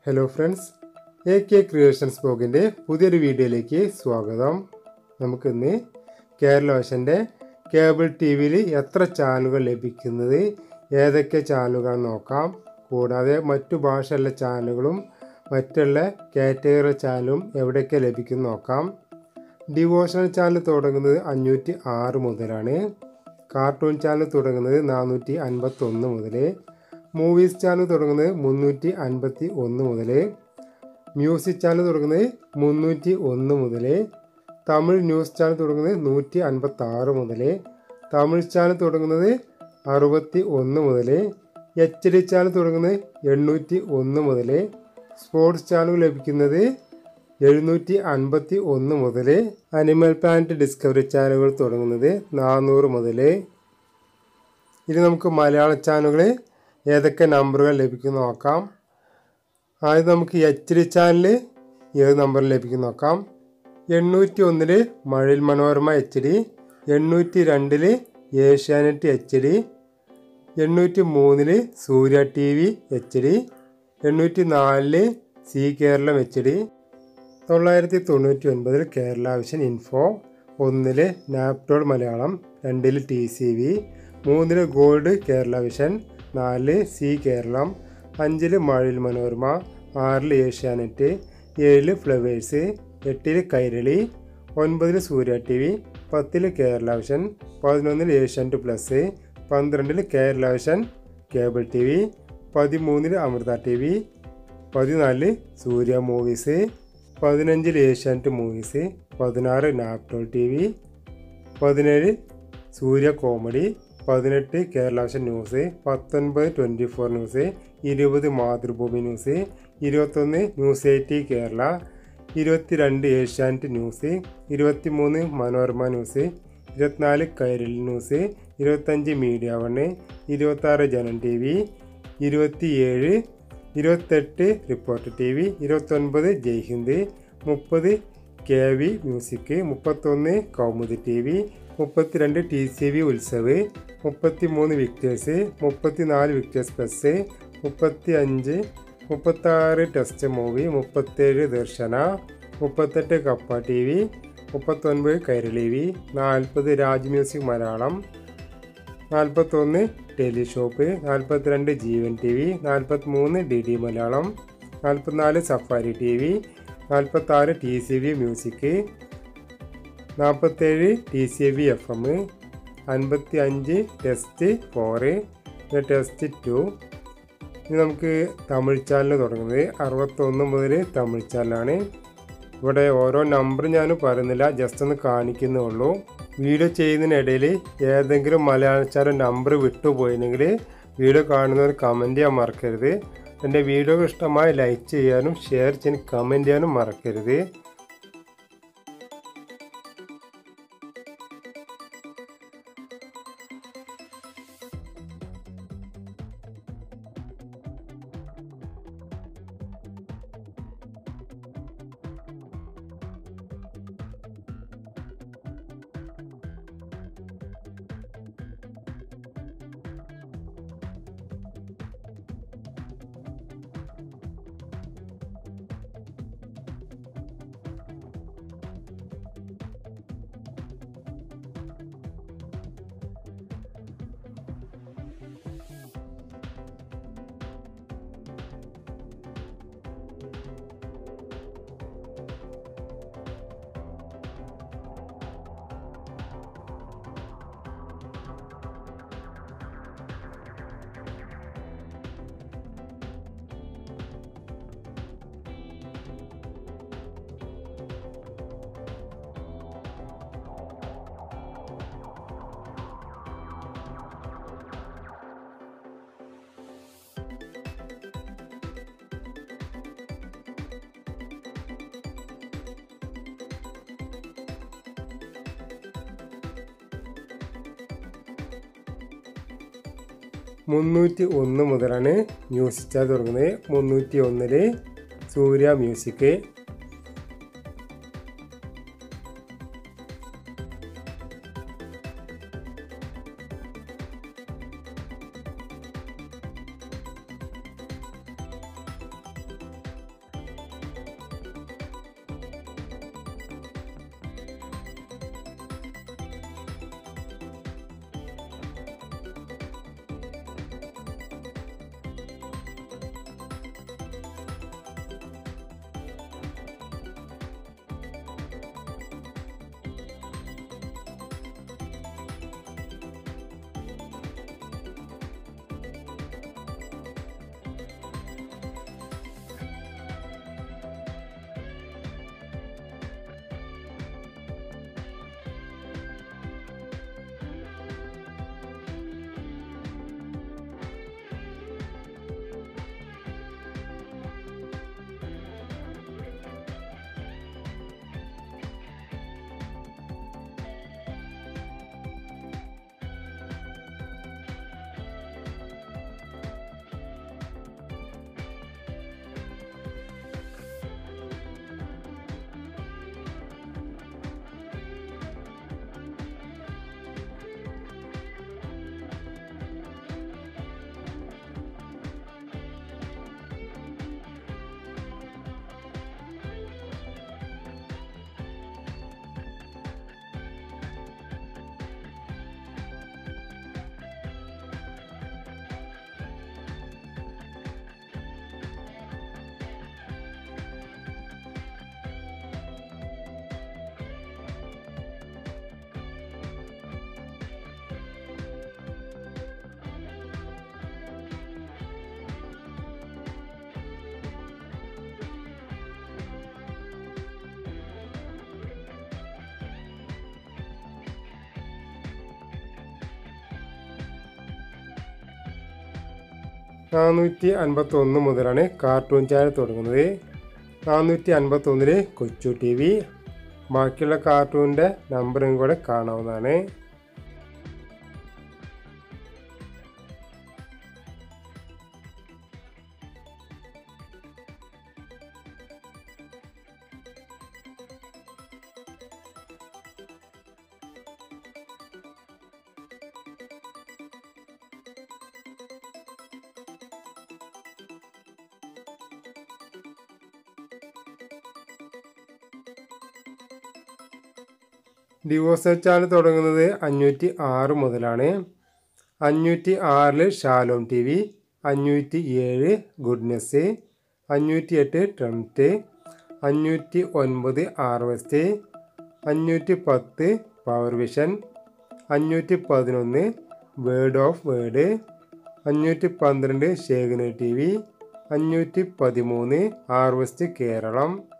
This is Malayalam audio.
ഹലോ ഫ്രണ്ട്സ്, AK ക്രിയേഷൻസ് ബ്ലോഗിൻ്റെ പുതിയൊരു വീഡിയോയിലേക്ക് സ്വാഗതം. നമുക്കിന്ന് കേരള വിഷൻ്റെ കേബിൾ TV എത്ര ചാനലുകൾ ലഭിക്കുന്നത്, ഏതൊക്കെ ചാനലുകളാണെന്ന് നോക്കാം. കൂടാതെ മറ്റു ഭാഷയിലെ ചാനലുകളും മറ്റുള്ള കാറ്റഗറി ചാനലും എവിടെയൊക്കെ ലഭിക്കും നോക്കാം. ഡിവോഷണൽ ചാനൽ തുടങ്ങുന്നത് 506 മുതലാണ്. കാർട്ടൂൺ ചാനൽ തുടങ്ങുന്നത് 451 മുതൽ. മൂവീസ് ചാനൽ തുടങ്ങുന്നത് 351 മുതൽ. മ്യൂസിക് ചാനൽ തുടങ്ങുന്നത് 301 മുതൽ. തമിഴ് ന്യൂസ് ചാനൽ തുടങ്ങുന്നത് 156 മുതൽ. തമിഴ് ചാനൽ തുടങ്ങുന്നത് 61 മുതൽ. HD ചാനൽ തുടങ്ങുന്നത് 801 മുതൽ. സ്പോർട്സ് ചാനൽ ലഭിക്കുന്നത് 751 മുതൽ. അനിമൽ പ്ലാനറ്റ് ഡിസ്കവറി ചാനലുകൾ തുടങ്ങുന്നത് 400 മുതൽ. ഇനി നമുക്ക് മലയാള ചാനലുകൾ ഏതൊക്കെ നമ്പറുകൾ ലഭിക്കും നോക്കാം. ആദ്യം നമുക്ക് HD ചാനൽ ഏത് നമ്പറിൽ ലഭിക്കും നോക്കാം. 801 Mazhavil Manorama HD, 802 Asianet HD, 803 Surya TV HD, 804 Zee Keralam HD, 999 Kerala Vision Info, 1 Naaptol Malayalam, 2 TCV, 3 Gold Kerala Vision, 4 Zee Keralam, 5 Mazhavil Manorama, 6 Asianet, 7 Flowers, 8 Kairali, 9 Surya TV, 10 Kerala Vision, 11 Asianet Plus, 12 Kerala Vision cable TV, 13 Amrita TV, 14 Surya Movies, 15 Asianet Movies, 16 Naaptol TV, 17 സൂര്യ Comedy, 18 Kerala Vision News, 19 24 News, 20 Mathrubhumi News, 21 News 80 Kerala, 22 Asianet News, 23 Manorama News, 24 Kairali News, 25 Media One, 26 Janam TV, 28 Reporter TV, 29 Jai Hind, 30 KV Music, 31 Kaumudi TV, 32 TCV Utsav, 33 Victers, 34 Victers Plus, 36 Test Movie, 37 Darshana, 38 Kappa TV, 39 Kairali TV, 40 Raj Music Malayalam, 41 Teleshop, 42 ജീവൻ TV, 43 DD Malayalam, 44 Safari TV, 46 TCV Music, 47 TCV FM, 55 Test 4, Test 2. ഇനി നമുക്ക് തമിഴ് ചാനൽ തുടങ്ങുന്നത് 61 മുതൽ തമിഴ് ചാനലാണ്. ഇവിടെ ഓരോ നമ്പർ ഞാൻ പറയുന്നില്ല, ജസ്റ്റ് ഒന്ന് കാണിക്കുന്നേ ഉള്ളൂ. വീഡിയോ ചെയ്യുന്നതിനിടയിൽ ഏതെങ്കിലും മലയാള ചാനൽ നമ്പർ വിട്ടുപോയില്ലെങ്കിൽ വീഡിയോ കാണുന്നവർ കമൻറ്റ് ചെയ്യാൻ മറക്കരുത്. എൻ്റെ വീഡിയോ ഇഷ്ടമായി ലൈക്ക് ചെയ്യാനും ഷെയർ ചെയ്യാനും കമൻറ്റ് ചെയ്യാനും മറക്കരുത്. മുന്നൂറ്റി 1 മുതലാണ് മ്യൂസിക് ചാനൽ തുടങ്ങുന്നത്. 301 സൂര്യ മ്യൂസിക്, 451 മുതലാണ് കാർട്ടൂൺ ചാനൽ തുടങ്ങുന്നത്. 451 കൊച്ചു ടി വി. ബാക്കിയുള്ള കാർട്ടൂണിൻ്റെ നമ്പറും കൂടെ കാണാവുന്നതാണ്. ഡിവോഴ്സൽ ചാനൽ തുടങ്ങുന്നത് 506 മുതലാണ്. 506 ഷാലോം ടി വി, 507 ഗുഡ്നെസ്, 508 ട്രംറ്റ്, 509 Harvest, 510 Power Vision, 511 Word of Word, 512 ഷേഗന ടി വി, 513 ആർവെസ്റ്റ് കേരളം.